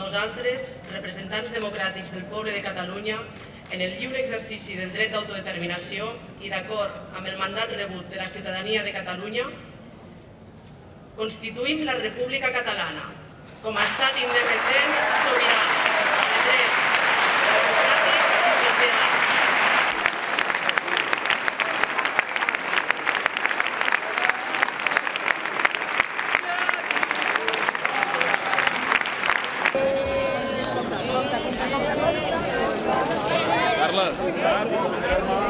nosaltres, representants democràtics del poble de Catalunya, en el lliure exercici del dret d'autodeterminació i d'acord amb el mandat rebut de la ciutadania de Catalunya, constituïm la República Catalana com a estat independent i sobirà, de dret, democràtic i social. Carles,